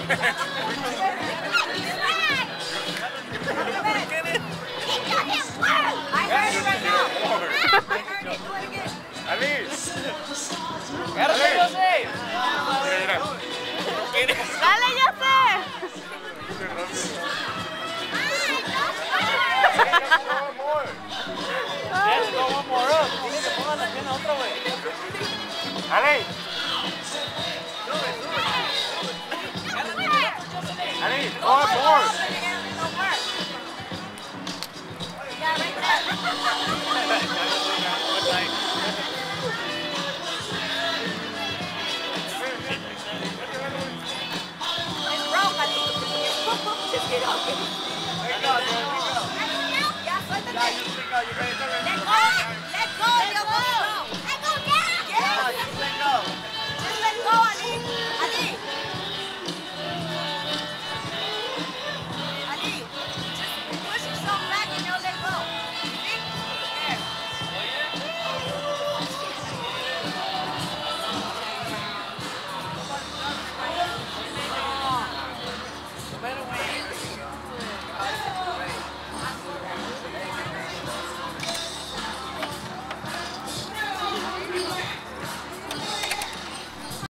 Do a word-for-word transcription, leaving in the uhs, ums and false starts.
Dale, José. Let's go one more up. Dile que pongan la pierna otra vez. Dale.